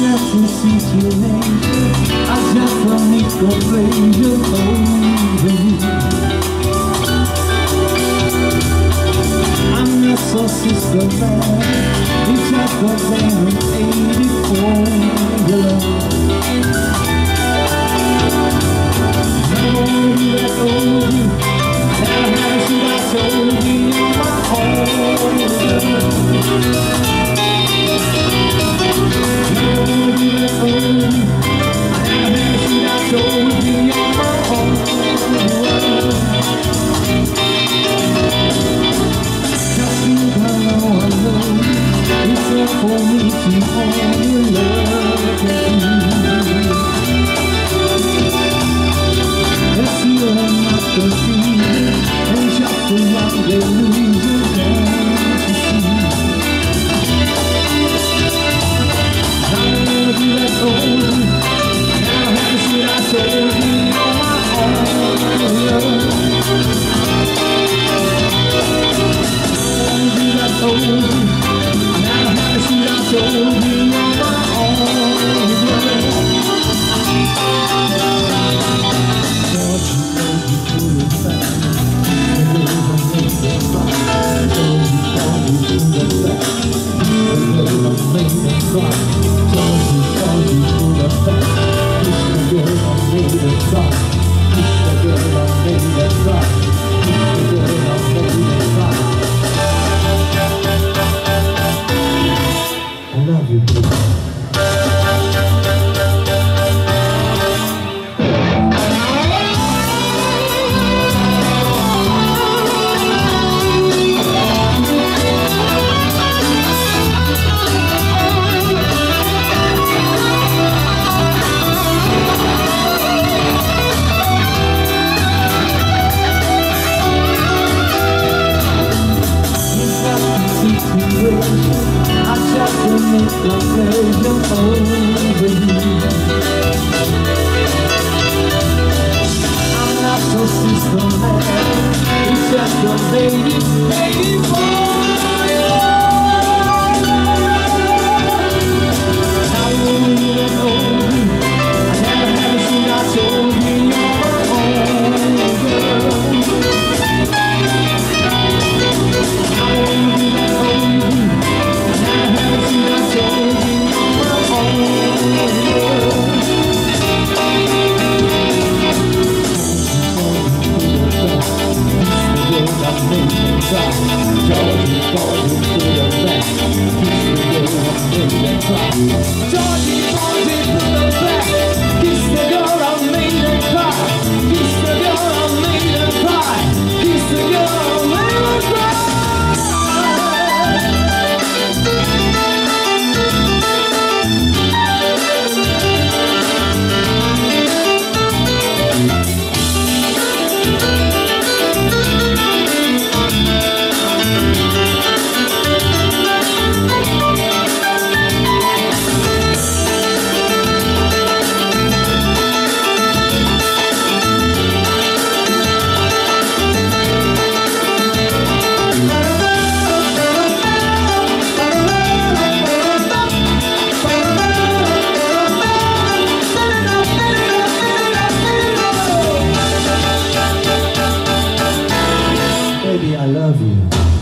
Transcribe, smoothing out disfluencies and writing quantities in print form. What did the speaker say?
nessa situation, I just want me to pleasure over you. I'm not so systematic, it's just the man 84 love. Nobody that told you, now how should I told you you're my own love? Nobody that told you, now how should I told you you're my own love? Just think how long I love you, it's not for me to only love you. Let's feel I'm not the feeling, and just the one they lose it down to see. Now you let go, now how should I tell you you're my own love? Now you let go, now how should I tell you you're my own love? I love you, baby. I just want me to pleasure over you. I'm not so systematic, it's just a lady for you. How will you let go? I never had seen I told you you're my own girl. How will you let go? Baby, I love you.